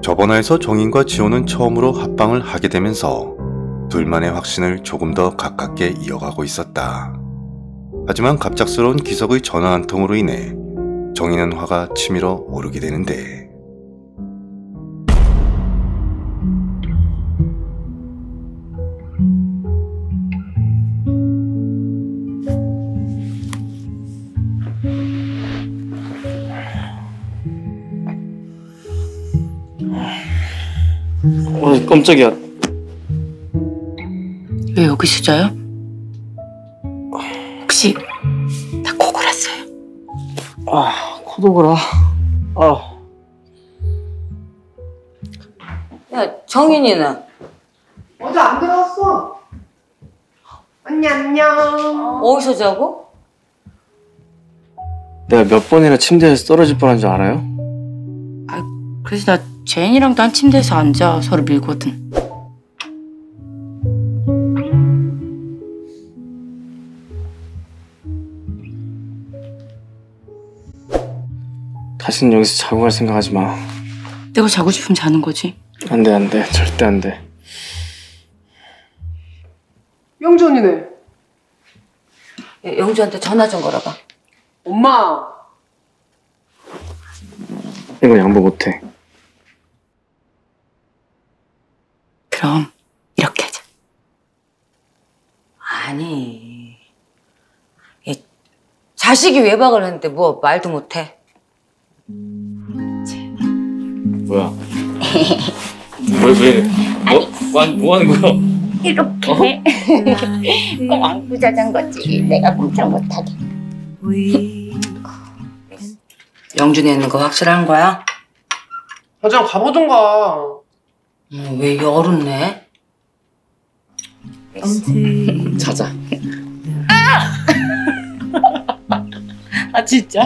저번화에서 정인과 지호는 처음으로 합방을 하게 되면서 둘만의 확신을 조금 더 가깝게 이어가고 있었다. 하지만 갑작스러운 기석의 전화 한 통으로 인해 정인은 화가 치밀어 오르게 되는데, 깜짝이야. 왜 여기서 자요? 혹시 나 코 골았어요? 코도 골아. 야, 정인이는? 어제 안 들어왔어. 언니 안녕. 어디서 자고? 내가 몇 번이나 침대에서 떨어질 뻔한 줄 알아요? 그래서 나 제인이랑도 한 침대에서 앉아 서로 밀거든. 다시는 여기서 자고 갈 생각하지 마. 내가 자고 싶으면 자는 거지. 안 돼. 절대 안 돼. 영주 언니네. 야, 영주한테 전화 좀 걸어봐. 엄마. 이건 양보 못해. 그럼 이렇게 하자. 아니, 얘 자식이 외박을 했는데 뭐 말도 못해. 뭐야? 왜? 뭐 하는 거야? 이렇게 꼭 안고 자잔 거지. 내가 꼼짝 못하게. 영준이 있는 거 확실한 거야? 화장 가보던가. 왜 열은 내? 자자. 아 진짜?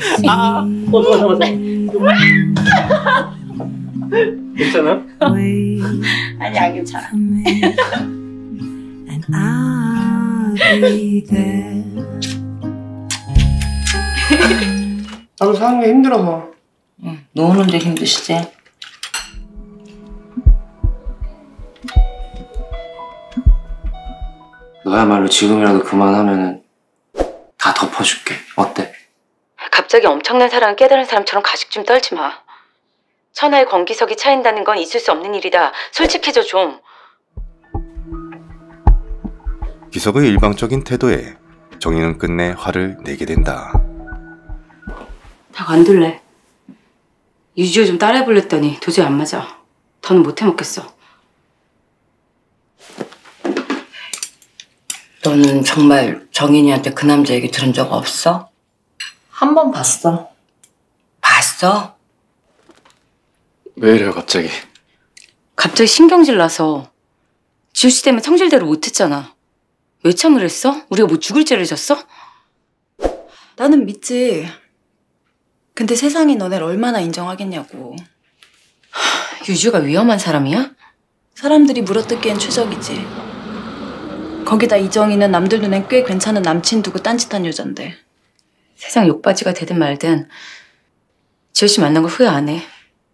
괜찮아? 아니 안 괜찮아. 나도 사는 게 힘들어서. 응, 노는데 힘드시지? 너야말로 지금이라도 그만하면은 다 덮어줄게. 어때? 갑자기 엄청난 사랑을 깨달은 사람처럼 가식 좀 떨지 마. 천하의 권기석이 차인다는 건 있을 수 없는 일이다. 솔직해져 좀. 기석의 일방적인 태도에 정인은 끝내 화를 내게 된다. 다 관둘래. 유지호 좀 따라해볼랬더니 도저히 안 맞아. 더는 못 해먹겠어. 너는 정말 정인이한테 그 남자 얘기 들은 적 없어? 한 번 봤어. 봤어? 왜 이래요 갑자기? 갑자기 신경질 나서. 지호 씨 때문에 성질대로 못했잖아. 왜 참을 했어? 우리가 뭐 죽을 죄를 졌어? 나는 믿지. 근데 세상이 너네를 얼마나 인정하겠냐고. 유주가 위험한 사람이야? 사람들이 물어뜯기엔 최적이지. 거기다 이정희는 남들 눈엔 꽤 괜찮은 남친 두고 딴짓한 여잔데. 세상 욕바지가 되든 말든 지호 씨 만난 걸 후회 안 해.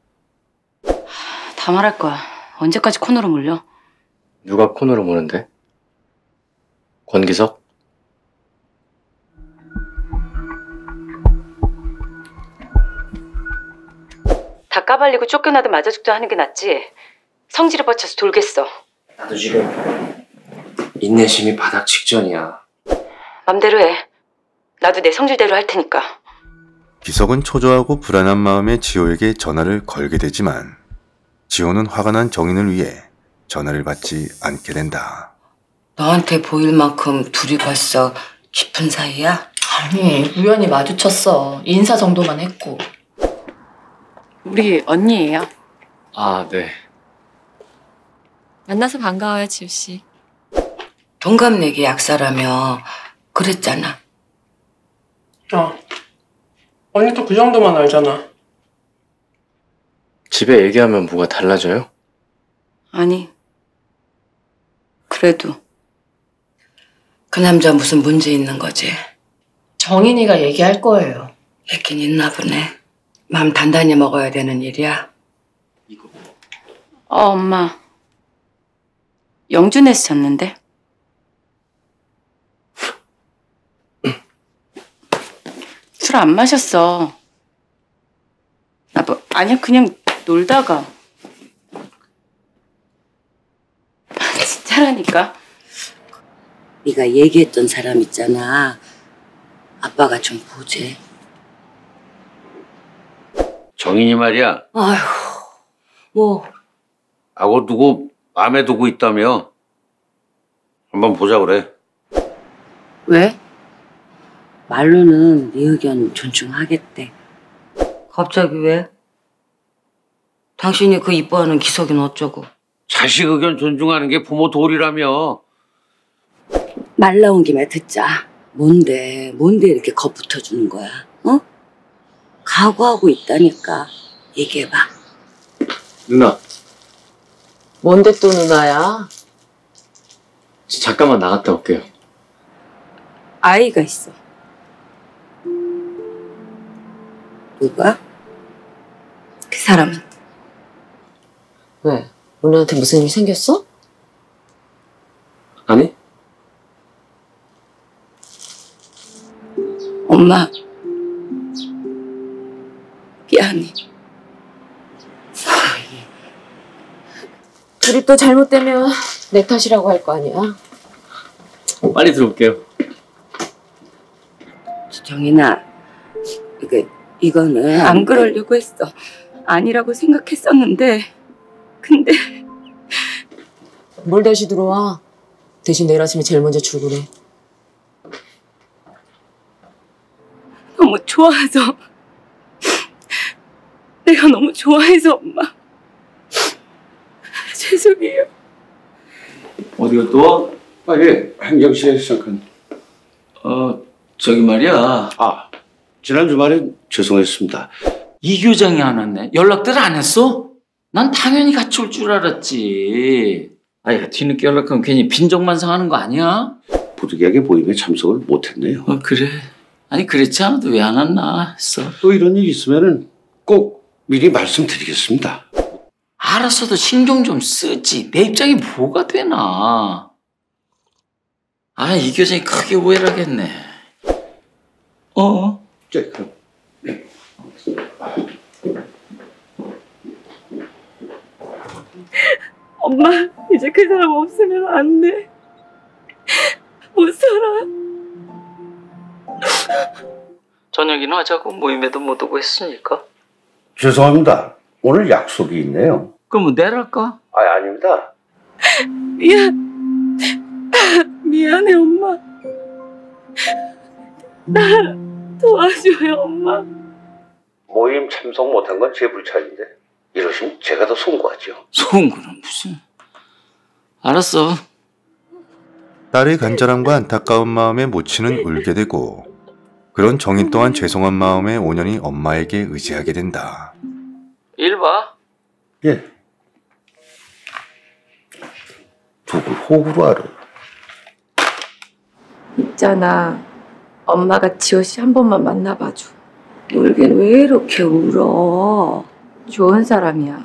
다 말할 거야. 언제까지 코너로 몰려? 누가 코너로 무는데? 권기석? 다 까발리고 쫓겨나든 맞아 죽든 하는 게 낫지. 성질을 뻗쳐서 돌겠어. 나도 지금 인내심이 바닥 직전이야. 맘대로 해. 나도 내 성질대로 할 테니까. 기석은 초조하고 불안한 마음에 지호에게 전화를 걸게 되지만 지호는 화가 난 정인을 위해 전화를 받지 않게 된다. 너한테 보일 만큼 둘이 벌써 깊은 사이야? 아니, 우연히 마주쳤어. 인사 정도만 했고. 우리 언니예요. 아, 네. 만나서 반가워요, 지우 씨. 동갑내기 약사라며 그랬잖아. 야, 언니도 그 정도만 알잖아. 집에 얘기하면 뭐가 달라져요? 아니, 그래도 그 남자 무슨 문제 있는 거지? 정인이가 얘기할 거예요. 있긴 있나 보네. 마음 단단히 먹어야 되는 일이야. 이거 엄마. 영준에서 잤는데. 술 안 마셨어. 아니야, 그냥 놀다가. 진짜라니까. 네가 얘기했던 사람 있잖아. 아빠가 좀 보재. 정인이 말이야. 아휴, 뭐 하고 누구 마음에 두고 있다며. 한번 보자 그래. 왜? 말로는 네 의견 존중하겠대. 갑자기 왜? 당신이 그 이뻐하는 기석이는 어쩌고? 자식 의견 존중하는 게 부모 도리라며. 말 나온 김에 듣자. 뭔데 이렇게 겁붙어주는 거야? 어? 각오하고 있다니까. 얘기해봐. 누나, 뭔데 또 누나야? 저 잠깐만 나갔다 올게요. 아이가 있어. 누가? 그 사람은? 왜? 누나한테 무슨 일 생겼어? 아니? 엄마. 미안해. 둘이 또 잘못되면 내 탓이라고 할 거 아니야? 빨리 들어올게요. 정인아, 이거는 안 그러려고 했어. 아니라고 생각했었는데. 근데 뭘 다시 들어와? 대신 내일 아침에 제일 먼저 출근해. 너무 좋아서. 내가 너무 좋아해서 엄마. 죄송해요. 어디가 또? 예, 행정실에 시작한. 저기 말이야. 아, 지난 주말에 죄송했습니다. 이 교장이 안 왔네. 연락들 안 했어? 난 당연히 같이 올 줄 알았지. 아야, 뒤늦게 연락하면 괜히 빈정만 상하는 거 아니야? 부득이하게 모임에 참석을 못했네요. 그래. 아니, 그렇지 않아도 왜 안 왔나 했어. 또 이런 일 있으면은 꼭 미리 말씀드리겠습니다. 알았어도 신경 좀 쓰지. 내 입장이 뭐가 되나. 아, 이 교장이 크게 오해를 하겠네. 자, 그럼. 엄마, 이제 그 사람 없으면 안 돼. 못 살아. 저녁이나 하자고 모임에도 못 오고 했으니까. 죄송합니다. 오늘 약속이 있네요. 그럼 내일 할까? 아닙니다. 미안해, 엄마. 나 도와줘요, 엄마. 모임 참석 못한 건 제 불찰인데 이러시면 제가 더 송구하죠. 송구는 무슨. 알았어. 딸의 간절함과 안타까운 마음에 모치는 울게 되고 그런 정인 또한 죄송한 마음에 온연히 엄마에게 의지하게 된다. 일 봐. 예. 누굴 호구로 알아? 있잖아. 엄마가 지호 씨 한 번만 만나봐줘. 울긴 왜 이렇게 울어? 좋은 사람이야.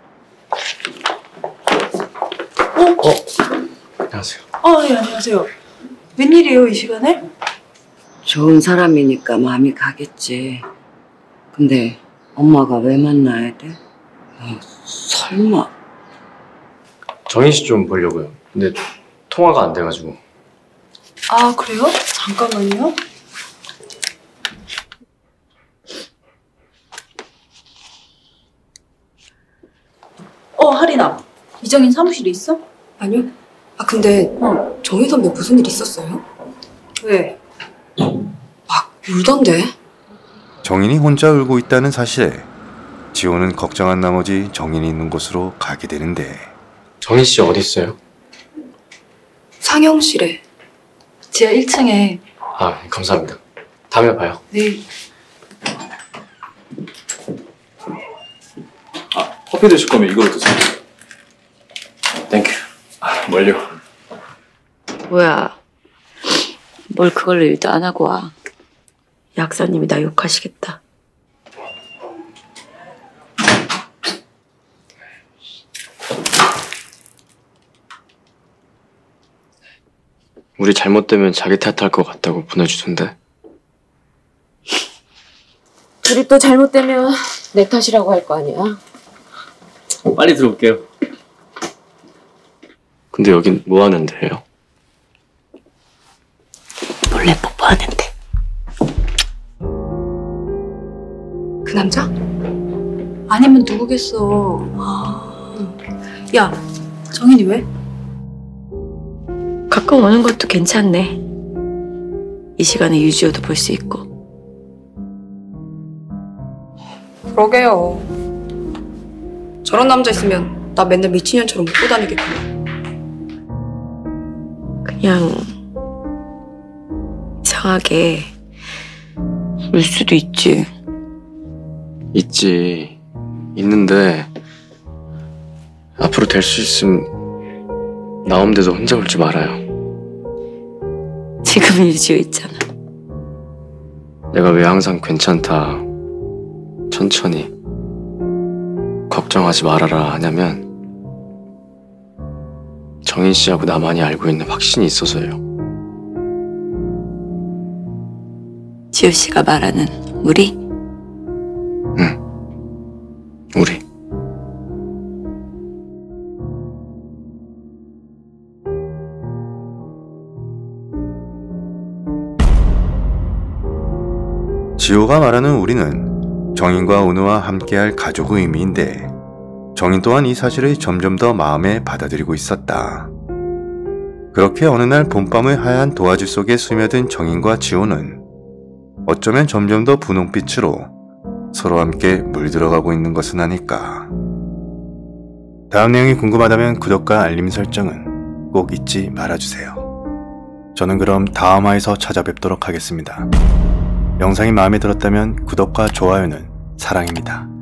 안녕하세요. 네, 안녕하세요. 웬일이에요, 이 시간에? 좋은 사람이니까 마음이 가겠지. 근데 엄마가 왜 만나야 돼? 설마. 정인 씨 좀 보려고요. 근데 통화가 안 돼가지고. 아, 그래요? 잠깐만요. 하린아. 이정인 사무실에 있어? 아니요. 근데 정희 선배 무슨 일 있었어요? 왜? 막 울던데. 정인이 혼자 울고 있다는 사실에 지호는 걱정한 나머지 정인이 있는 곳으로 가게 되는데 정인 씨 어디 있어요? 상영실에. 지하 1층에. 아, 감사합니다. 다음에 봐요. 네. 커피 드실 거면 이걸로 드세요. 땡큐. 뭘요? 뭐야. 뭘 그걸로 일도 안 하고 와. 약사님이 나 욕하시겠다. 우리 잘못되면 자기 탓할 것 같다고 보내주던데. 우리 또 잘못되면 내 탓이라고 할 거 아니야. 빨리 들어올게요. 근데 여긴 뭐 하는 데예요? 몰래 뽀뽀하는데. 그 남자? 아니면 누구겠어. 야, 정인이 왜? 가끔 오는 것도 괜찮네. 이 시간에 유지호도 볼 수 있고. 그러게요. 저런 남자 있으면 나 맨날 미친년처럼 묶고 다니겠구나. 그냥 이상하게 울 수도 있지. 있지. 있는데 앞으로 될 수 있으면 나 없는데도 혼자 울지 말아요. 지금 유지호 있잖아. 내가 왜 항상 괜찮다, 천천히, 걱정하지 말아라 하냐면 정인 씨하고 나만이 알고 있는 확신이 있어서예요. 지호 씨가 말하는 우리? 응, 우리. 지호가 말하는 우리는 정인과 은우와 함께할 가족의 의미인데 정인 또한 이 사실을 점점 더 마음에 받아들이고 있었다. 그렇게 어느 날 봄밤의 하얀 도화지 속에 스며든 정인과 지호는 어쩌면 점점 더 분홍빛으로 서로 함께 물들어가고 있는 것은 아닐까. 다음 내용이 궁금하다면 구독과 알림 설정은 꼭 잊지 말아주세요. 저는 그럼 다음 화에서 찾아뵙도록 하겠습니다. 영상이 마음에 들었다면 구독과 좋아요는 사랑입니다.